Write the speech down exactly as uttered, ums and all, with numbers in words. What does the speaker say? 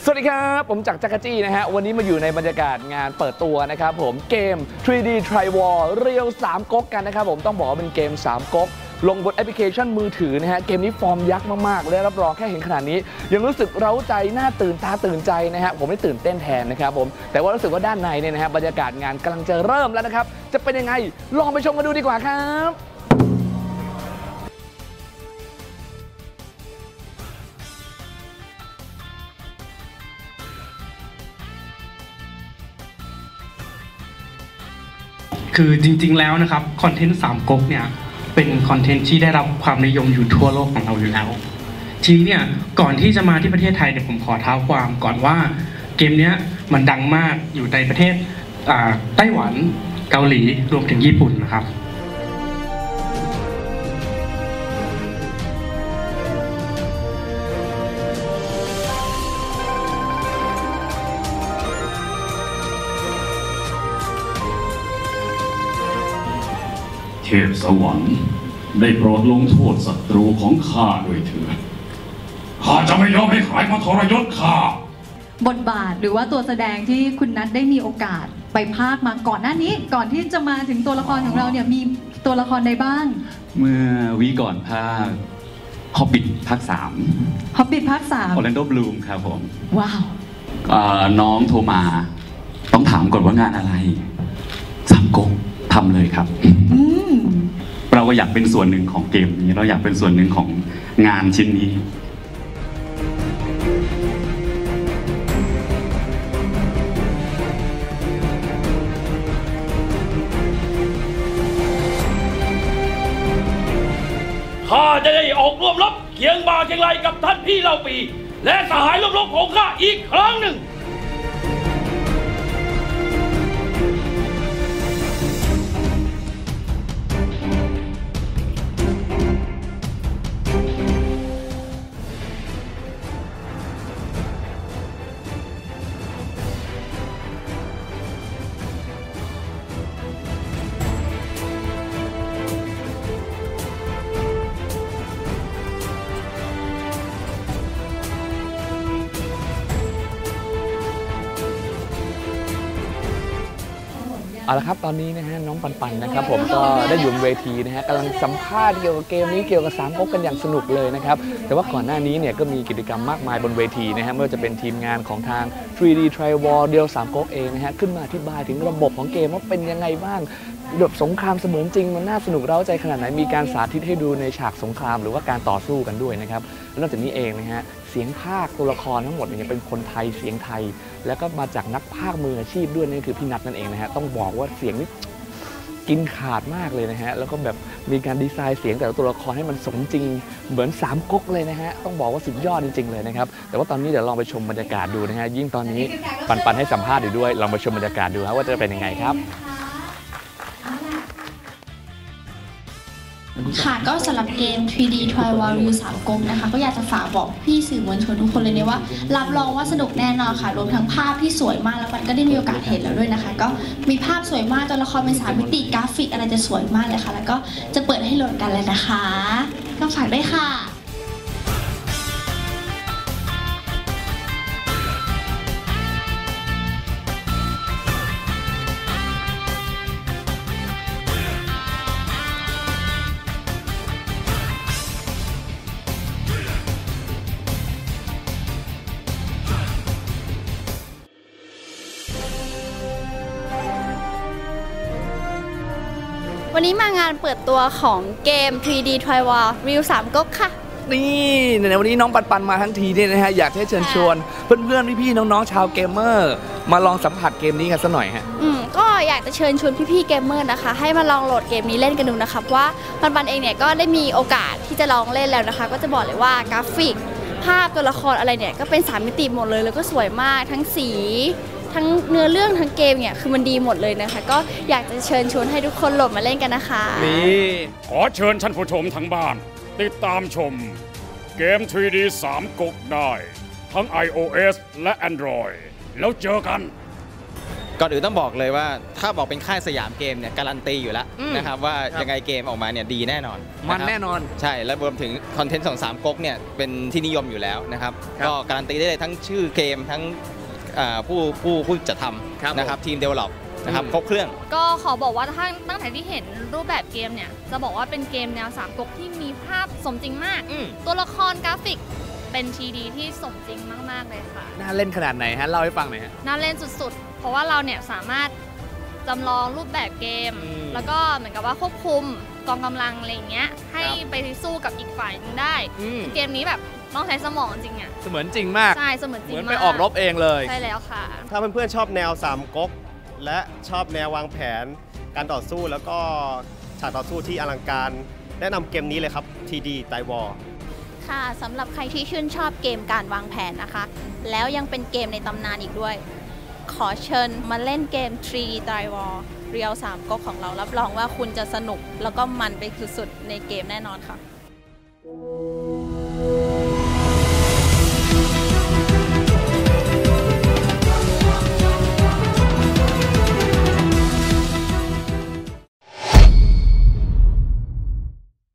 สวัสดีครับผมจักรจักรจี้นะฮะวันนี้มาอยู่ในบรรยากาศงานเปิดตัวนะครับผมเกม ทรี ดี Tri War เรียวสามก๊กกันนะครับผมต้องบอกว่าเป็นเกมสามก๊กลงบนแอปพลิเคชันมือถือนะฮะเกมนี้ฟอร์มยักษ์มากๆและรับรองแค่เห็นขนาดนี้ยังรู้สึกเร้าใจน่าตื่นตาตื่นใจนะฮะผมไม่ตื่นเต้นแทนนะครับผมแต่ว่ารู้สึกว่าด้านในเนี่ยนะฮะบรรยากาศงานกำลังจะเริ่มแล้วนะครับจะเป็นยังไงลองไปชมกันดูดีกว่าครับคือจริงๆแล้วนะครับคอนเทนต์สามก๊กเนี่ยเป็นคอนเทนต์ที่ได้รับความนิยมอยู่ทั่วโลกของเราอยู่แล้วทีนี้เนี่ยก่อนที่จะมาที่ประเทศไทยเนี่ยผมขอเท้าความก่อนว่าเกมนี้มันดังมากอยู่ในประเทศไต้หวันเกาหลีรวมถึงญี่ปุ่นนะครับเทพสวรรค์ได้โปรดลงโทษศัตรูของข้าด้วยเถิดข้าจะไม่ยอมให้ใครมาทรยศข้าบทบาทหรือว่าตัวแสดงที่คุณนัทได้มีโอกาสไปพากย์มาก่อนหน้านี้ก่อนที่จะมาถึงตัวละครของเราเนี่ยมีตัวละครใดบ้างเมื่อวีก่อนภาคฮอบบิทภาคสามฮอบบิทภาคสามออร์แลนโดบลูมครับผมว้าวน้องโทรมาต้องถามก่อนว่างานอะไรสามก๊กทำเลยครับเราก็อยากเป็นส่วนหนึ่งของเกมนี้เราอยากเป็นส่วนหนึ่งของงานชิ้นนี้ข้าจะได้ออกร่วมรบเคียงบ่าเคียงไหลกับท่านพี่เล่าปีและสหายร่วมรบของข้าอีกครั้งหนึ่งเอาละครับตอนนี้นะฮะน้องปันปันนะครับผมก็ได้อยู่บนเวทีนะฮะกำลังสัมภาษณ์เกี่ยวกับเกมนี้เกี่ยวกับสามก๊กกันอย่างสนุกเลยนะครับแต่ว่าก่อนหน้านี้เนี่ยก็มีกิจกรรมมากมายบนเวทีนะฮะไม่ว่าจะเป็นทีมงานของทาง ทรี ดี Tri War เดียวสามก๊กเองนะฮะขึ้นมาอธิบายถึงระบบของเกมว่าเป็นยังไงบ้างแบบสงครามเสมือนจริงมันน่าสนุกเร้าใจขนาดไหนมีการสาธิตให้ดูในฉากสงครามหรือว่าการต่อสู้กันด้วยนะครับนอกจากนี้เองนะฮะเสียงพากย์ตัวละครทั้งหมดเนี่ยเป็นคนไทยเสียงไทยแล้วก็มาจากนักพากย์มืออาชีพด้วยนั่นคือพี่นัทนั่นเองนะฮะต้องบอกว่าเสียงนี้กินขาดมากเลยนะฮะแล้วก็แบบมีการดีไซน์เสียงแต่ละตัวละครให้มันสมจริงเหมือนสามก๊กเลยนะฮะต้องบอกว่าสุดยอดจริงๆเลยนะครับแต่ว่าตอนนี้เดี๋ยวลองไปชมบรรยากาศดูนะฮะยิ่งตอนนี้ปันปันให้สัมภาษณ์อยู่ด้วยลองไปชมบรรยากาศดูครับว่าจะเป็นยังไงครับค่ะก็สำหรับเกม ทรี ดี Tri War เรียวสามก๊กนะคะก็อยากจะฝากบอกพี่สื่อมวลชนทุกคนเลยเนี่ยว่ารับรองว่าสนุกแน่นอนค่ะรวมทั้งภาพที่สวยมากแล้วมันก็ได้มีโอกาสเห็นแล้วด้วยนะคะก็มีภาพสวยมากตัวละครเป็นสามมิติกราฟิกอะไรจะสวยมากเลยค่ะแล้วก็จะเปิดให้โหลดกันแล้วนะคะก็ฝากด้วยค่ะวันนี้มางานเปิดตัวของเกม ทรี ดี Tri War เรียวสามก๊กค่ะนี่ในวันนี้น้องปันปันมาทั้งทีเนี่ยนะฮะอยากให้เชิญชวนเพื่อนๆพี่ๆน้องๆชาวเกมเมอร์มาลองสัมผัสเกมนี้กันสักหน่อยฮะอืมก็อยากจะเชิญชวนพี่ๆเกมเมอร์นะคะให้มาลองโหลดเกมนี้เล่นกันดูนะครับว่าปันปันเองเนี่ยก็ได้มีโอกาสที่จะลองเล่นแล้วนะคะก็จะบอกเลยว่ากราฟิกภาพตัวละครอะไรเนี่ยก็เป็นสามมิติหมดเลยแล้วก็สวยมากทั้งสีทั้งเนื้อเรื่องทั้งเกมเนี่ยคือมันดีหมดเลยนะคะก็อยากจะเชิญชวนให้ทุกคนโหลดมาเล่นกันนะคะนี่ขอเชิญท่านผู้ชมทั้งบ้านติดตามชมเกม ทรี ดี สามก๊กได้ทั้ง ไอ โอ เอส และ แอนดรอยด์ แล้วเจอกันก่อนอื่นต้องบอกเลยว่าถ้าบอกเป็นค่ายสยามเกมเนี่ยการันตีอยู่แล้วอืมนะครับว่าครับยังไงเกมออกมาเนี่ยดีแน่นอนมันะครับแน่นอนใช่และรวมถึงคอนเทนต์ของสามก๊กเนี่ยเป็นที่นิยมอยู่แล้วนะครับครับก็การันตีได้เลยทั้งชื่อเกมทั้งอ่าผู้ผู้ผู้จัดทครับำนะครับทีมเดเวลลอปนะครับอืมครบเครื่องก็ขอบอกว่าถ้าตั้งแต่ที่เห็นรูปแบบเกมเนี่ยจะบอกว่าเป็นเกมแนวสามก๊กที่มีภาพสมจริงมากอืมตัวละครกราฟิกเป็น ที ดี ที่สมจริงมากๆเลยค่ะน่าเล่นขนาดไหนฮะเล่าให้ฟังหน่อยฮะน่าเล่นสุดๆ เพราะว่าเราเนี่ยสามารถจำลองรูปแบบเกมอืมแล้วก็เหมือนกับว่าควบคุมกองกำลังอะไรอย่างเงี้ยให้ครับไปสู้กับอีกฝ่ายหนึงได้อืมเกมนี้แบบต้องใช้สมองจริงอ่ะเสมือนจริงมากใช่เสมือนจริเหงมือนมากไปออกรบเองเลยใช่แล้วค่ะถ้าเพื่อนๆชอบแนวสามก๊กและชอบแนววางแผนการต่อสู้แล้วก็ฉากต่อสู้ที่อลังการ แนะนำเกมนี้เลยครับ ที ดี ไตวอร์ค่ะสำหรับใครที่ชื่นชอบเกมการวางแผนนะคะ แล้วยังเป็นเกมในตำนานอีกด้วย ขอเชิญมาเล่นเกม ทรี ดี ไตวอร์เรียวสามก๊กของเรารับรองว่าคุณจะสนุกแล้วก็มันไปสุดๆในเกมแน่นอนค่ะ